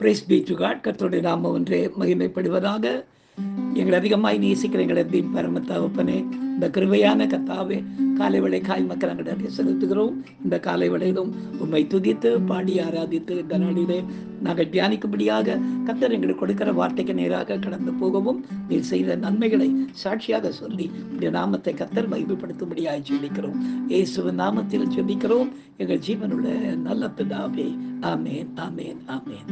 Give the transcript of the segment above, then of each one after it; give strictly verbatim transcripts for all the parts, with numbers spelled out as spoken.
Price B to God. கர்த்தருடைய நாமம் ஒன்றே மகிமைப்படுவதாக. எங்களை அதிகமாய் நேசிக்கிற எங்களை பரம தகப்பனே, இந்த கிருபையான கர்த்தாவே, காலை வேளை காய் மக்கள் எங்களிடையே செலுத்துகிறோம். இந்த காலை வேளையிலும் உம்மை துதித்து பாடி ஆராதித்து இந்த நாளிலே நாங்கள் தியானிக்கும்படியாக கர்த்தர் எங்களுக்கு கொடுக்கிற வார்த்தைக்கு நேராக கடந்து போகவும், நீர் செய்த நன்மைகளை சாட்சியாக சொல்லி உடைய நாமத்தை கர்த்தர் மகிமைப்படுத்தும்படியாக ஜெபிக்கிறோம். இயேசுவின் நாமத்தில் ஜெபிக்கிறோம் எங்கள் ஜீவனுள்ள நல்ல பிதாவே. ஆமேன், ஆமேன், ஆமேன்.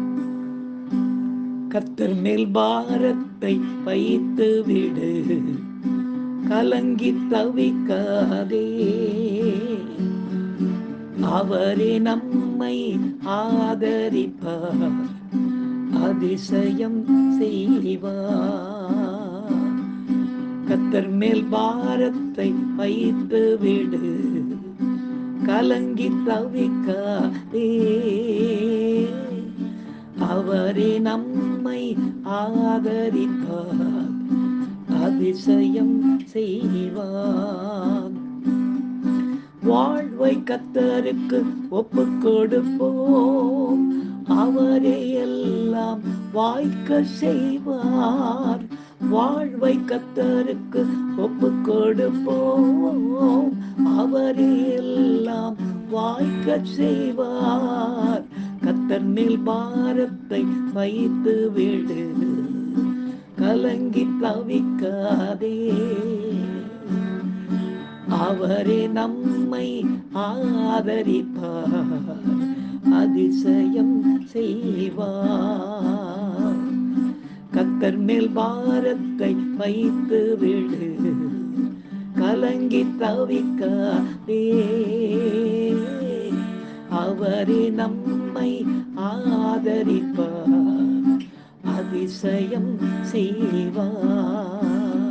கர்த்தர் மேல் பாரத்தை வைத்து விடு, கலங்கி தவிக்காதே. அவரே நம்மை ஆதரிப்பார், அதிசயம் செய்வார். கர்த்தர் மேல் பாரத்தை வைத்து விடு, கலங்கி தவிக்காதே. அவரே நம்மை ஆதரிப்பார், அதிசயம் செய்வார். வாழ்வை கர்த்தருக்கு ஒப்பு கொடுப்போம், அவரே எல்லாம் வாய்க்க செய்வார். வாழ்வை கர்த்தருக்கு ஒப்பு கொடுப்போம், அவரே எல்லாம் வாய்க்க செய்வார். கர்த்தர் மேல் பாரத்தை வைத்து விடு, கலங்கி தவிக்காதே. அவரே நம்மை ஆதரிப்பார், அதிசயம் செய்வார். கர்த்தர் மேல் பாரத்தை வைத்து விடு, கலங்கி தவிக்காதே. அவரே நம்மை ஆதரிப்பார், அதிசயம் செய்வார்.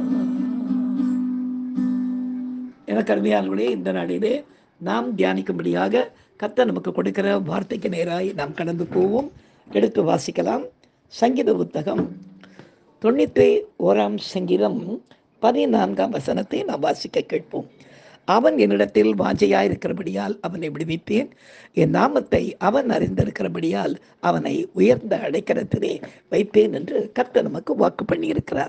எனக்கு அருமையானவர்களே, இந்த நாளிலே நாம் தியானிக்கும்படியாக கர்த்தர் நமக்கு கொடுக்கிற வார்த்தைக்கு நேராய் நாம் கடந்து போவோம். எடுத்து வாசிக்கலாம். சங்கீத புத்தகம் தொண்ணூற்றி ஓராம் சங்கீதம் பதினான்காம் வசனத்தை நாம் வாசிக்க கேட்போம். அவன் என்னிடத்தில் வாஞ்சையாயிருக்கிறபடியால் அவனை விடுவிப்பேன், என் நாமத்தை அவன் அறிந்திருக்கிறபடியால் அவனை உயர்ந்த அடைக்கலத்திலே வைப்பேன் என்று கர்த்தர் நமக்கு வாக்கு பண்ணியிருக்கிறார்.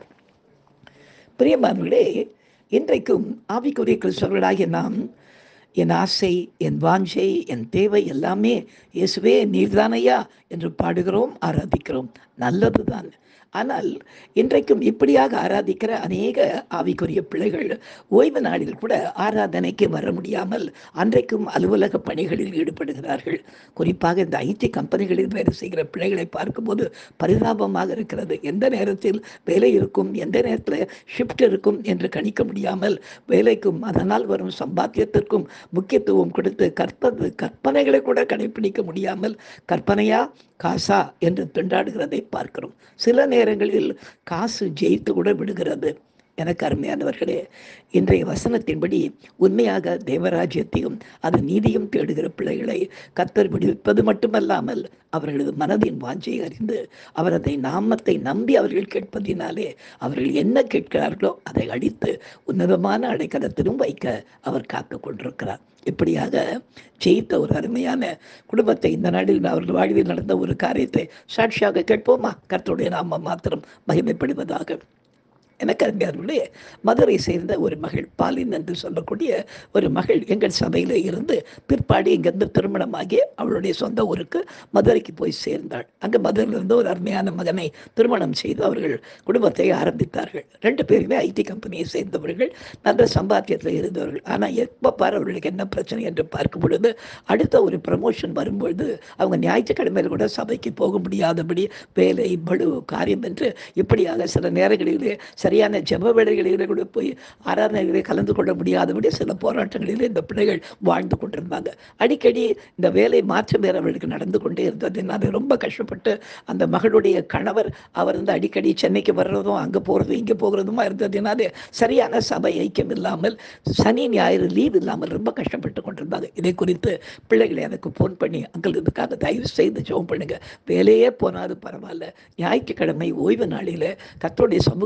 பிரியமானவர்களே, இன்றைக்கும் ஆவிக்குரிய கிறிஸ்தவர்களாகிய நாம் என் ஆசை, என் வாஞ்சை, என் தேவை எல்லாமே இயேசுவே நீர்தானையா என்று பாடுகிறோம், ஆராதிக்கிறோம். நல்லதுதான். ஆனால் இன்றைக்கும் இப்படியாக ஆராதிக்கிற அநேக ஆவிக்குரிய பிள்ளைகள் ஓய்வு நாளில் கூட ஆராதனைக்கு வர முடியாமல் அன்றைக்கும் அலுவலக பணிகளில் ஈடுபடுகிறார்கள். குறிப்பாக இந்த ஐடி கம்பெனிகளில் வேலை செய்கிற பிள்ளைகளை பார்க்கும்போது பரிதாபமாக இருக்கிறது. எந்த நேரத்தில் வேலை இருக்கும், எந்த நேரத்தில் ஷிஃப்ட் இருக்கும் என்று கணிக்க முடியாமல் வேலைக்கும் அதனால் வரும் சம்பாத்தியத்திற்கும் முக்கியத்துவம் கொடுத்து கற்பது கற்பனைகளை கூட கடைபிடிக்க முடியாமல் கற்பனையா காசா என்று திண்டாடுகிறதை பார்க்கிறோம். சில நேரங்களில் காசு ஜெயித்து கூட விடுகிறது. எனக்கு அருமையானவர்களே, இன்றைய வசனத்தின்படி உண்மையாக தேவராஜ்யத்தையும் அது நீதியும் தேடுகிற பிள்ளைகளை கர்த்தர் விடுவிப்பது மட்டுமல்லாமல் அவர்களது மனதின் வாஞ்சை அறிந்து அவரதை நாமத்தை நம்பி அவர்கள் கேட்பதினாலே அவர்கள் என்ன கேட்கிறார்களோ அதை அடித்து உன்னதமான அடைக்கலத்திலும் வைக்க அவர் காத்து கொண்டிருக்கிறார். இப்படியாக ஜெயித்த ஒரு அருமையான குடும்பத்தை இந்த நாளில் அவர்கள் வாழ்வில் நடந்த ஒரு காரியத்தை சாட்சியாக கேட்போமா? கர்த்தருடைய நாமம் மாத்திரம் மகிமைப்படுவதாக. எனக்கு அருமையானவர்களே, மதுரை சேர்ந்த ஒரு மகள், பாலின் என்று சொல்லக்கூடிய ஒரு மகள் எங்கள் சபையில் இருந்து பிற்பாடு இங்கிருந்து திருமணமாகி அவளுடைய சொந்த ஊருக்கு மதுரைக்கு போய் சேர்ந்தாள். அங்கே மதுரையிலிருந்து ஒரு அருமையான மகனை திருமணம் செய்து அவர்கள் குடும்பத்தை ஆரம்பித்தார்கள். ரெண்டு பேருமே ஐடி கம்பெனியை சேர்ந்தவர்கள், நல்ல சம்பாத்தியத்தில் இருந்தவர்கள். ஆனால் எப்போ பார் அவர்களுக்கு என்ன பிரச்சனை என்று பார்க்கும் பொழுது அடுத்த ஒரு ப்ரமோஷன் வரும்பொழுது அவங்க ஞாயிற்றுக்கிழமையில் கூட சபைக்கு போக முடியாதபடி வேலை பளு காரியம் என்று இப்படியாக சில நேரங்களிலே சரியான ஜெப வேளைகளிலே கூட போய் ஆராதனைகளை கலந்து கொள்ள முடியாதபடி சில போராட்டங்களிலே இந்த பிள்ளைகள் வாழ்ந்து கொண்டிருந்தாங்க. அடிக்கடி இந்த வேலை மாற்றம் வேறு அவர்களுக்கு நடந்து கொண்டே இருந்ததுனால ரொம்ப கஷ்டப்பட்டு அந்த மகளுடைய கணவர் அவர் வந்து அடிக்கடி சென்னைக்கு வர்றதும் அங்கே போகிறதும் இங்கே போகிறதுமா இருந்ததுனால சரியான சபை ஐக்கியம் இல்லாமல் சனி ஞாயிறு லீவ் இல்லாமல் ரொம்ப கஷ்டப்பட்டு கொண்டிருந்தாங்க. இதை குறித்து பிள்ளைகளை எனக்கு ஃபோன் பண்ணி, அங்கிள் இதுக்காக தயவு செய்து ஜெபம் பண்ணுங்க, வேலையே போனாலும் பரவாயில்ல, ஞாயிற்றுக்கிழமை ஓய்வு நாளில் கர்த்தருடைய சமூகம் வந்து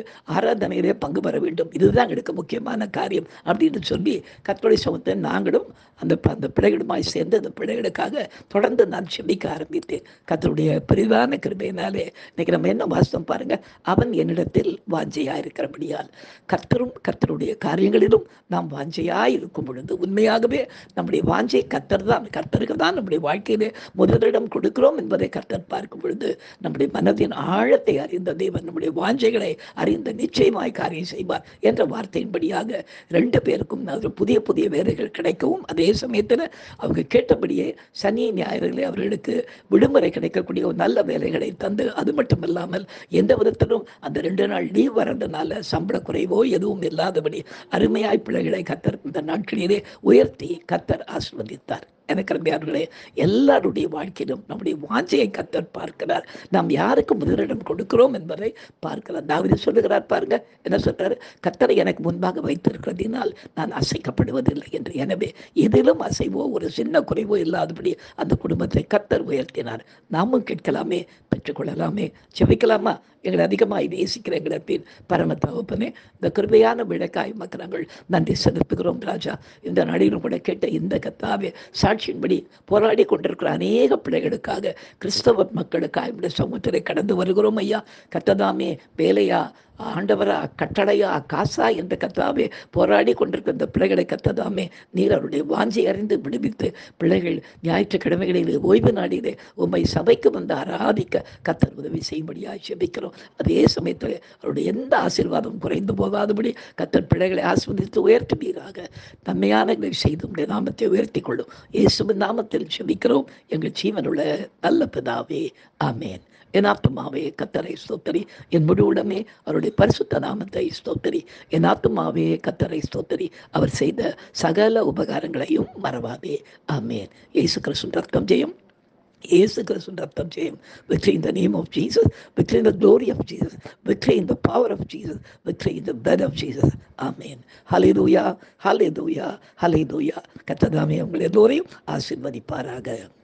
ஆராதனையிலே பங்கு பெற வேண்டும். இதுதான் எங்களுக்கு முக்கியமான காரியம் அப்படின்னு சொல்லி கர்த்தருடைய சமூகத்தை நாங்களும் அந்த அந்த பிள்ளைகளுமாய் சேர்ந்து அந்த பிள்ளைகளுக்காக தொடர்ந்து நான் செபிக்க ஆரம்பித்தேன். கர்த்தருடைய பெரிதான கிருபையினாலே இன்னைக்கு நம்ம என்ன வாசம் பாருங்க, அவன் என்னிடத்தில் வாஞ்சையா இருக்கிறபடியால் கர்த்தரும் கர்த்தருடைய காரியங்களிலும் நாம் வாஞ்சையாய் இருக்கும் பொழுது உண்மையாகவே நம்முடைய வாஞ்சை கர்த்தர் தான், கர்த்தருக்கு தான் நம்முடைய வாழ்க்கையிலே முதலிடம் கொடுக்கிறோம் என்பதை கர்த்தர் பார்க்கும் பொழுது நம்முடைய மனதின் ஆழத்தை அறிந்த தேவன் நம்முடைய வாஞ்சைகளை அறிந்த நிச்சயமாய் காரியம் செய்வார் என்ற வார்த்தையின்படியாக ரெண்டு பேருக்கும் புதிய புதிய வேலைகள் கிடைக்கவும் அதே சமயத்தில் அவங்க கேட்டபடியே சனி ஞாயிறுகளே அவர்களுக்கு விடுமுறை கிடைக்கக்கூடிய ஒரு நல்ல வேலைகளை தந்து, அது மட்டும் இல்லாமல் எந்த விதத்திலும் அந்த ரெண்டு நாள் லீவ் வரதுனால சம்பள குறைவோ எதுவும் இல்லாதபடி அருமையாய் பிள்ளைகளை கர்த்தர் இந்த நாட்களிலே உயர்த்தி கர்த்தர் ஆசீர்வதித்தார். எனக்கு அருமையானவர்களே, எல்லாருடைய வாழ்க்கையிலும் நம்முடைய வாஞ்சையை கர்த்தர் பார்க்கிறார். நாம் யாருக்கு முதலிடம் கொடுக்கிறோம் என்பதை பார்க்கிறார். தாவீது சொல்லுகிறார் பாருங்க, என்ன சொல்றாரு, கர்த்தரை எனக்கு முன்பாக வைத்திருக்கிறதினால் நான் அசைக்கப்படுவதில்லை என்று. எனவே எதிலும் அசைவோ ஒரு சின்ன குறைவோ இல்லாதபடி அந்த குடும்பத்தை கர்த்தர் உயர்த்தினார். நாமும் கேட்கலாமே, பெற்றுக்கொள்ளலாமே, செவிக்கலாமா? எங்களை அதிகமாக நேசிக்கிற எங்களின் பரம தகப்பனே, இந்த கிருபையான விளக்காய் மக்கள் நன்றி செலுத்துகிறோம் ராஜா. இந்த நடிகரும் கூட கேட்ட இந்த கத்தாவே சாட்சியின்படி போராடி கொண்டிருக்கிற அநேக பிள்ளைகளுக்காக, கிறிஸ்தவ மக்களுக்காக இப்படி சமூகத்திலே கடந்து வருகிறோம் ஐயா. கத்ததாமே வேலையா, ஆண்டவரா, கட்டளையா, காசா என்ற கத்தாவே போராடி கொண்டிருக்கிற இந்த பிள்ளைகளை கத்ததாமே நீர் அவருடைய வாஞ்சி அறிந்து விடுவித்து பிள்ளைகள் ஞாயிற்றுக்கிழமைகளில் ஓய்வு நாளிலே உம்மை சபைக்கு வந்து ஆராதிக்க கத்தர் உதவி செய்யும்படியாக செபிக்கிறோம். அதே சமயத்தில் அவருடைய எந்த ஆசீர்வாதம் குறைந்து போகாதபடி கத்தர் பிள்ளைகளை ஆஸ்வதித்து உயர்த்துவீராக. நன்மையானங்களை செய்து உடைய நாமத்தை உயர்த்தி கொள்ளும். இயேசுவின் நாமத்தில் செபிக்கிறோம் எங்கள் ஜீவனுள்ள நல்ல பிதாவே, ஆமேன். என் ஆத்துமாவே கர்த்தரை ஸ்தோத்திரி, என் முழுவுடமே அவருடைய பரிசுத்த நாமத்தை ஸ்தோத்திரி. என் ஆத்துமாவே கர்த்தரை ஸ்தோத்திரி, அவர் செய்த சகல உபகாரங்களையும் மறவாதே. ஆமேன். இயேசு கிறிஸ்துவின் ரத்தம் ஜெயம், இயேசு கிறிஸ்துவின் ரத்தம் ஜெயம். Victory in the name of Jesus, victory in the glory of Jesus, victory in the power of Jesus, victory in the blood of Jesus. Amen. Hallelujah, hallelujah, hallelujah. கர்த்தர் தாமே உங்களை எல்லோரையும் ஆசீர்வதிப்பாராக.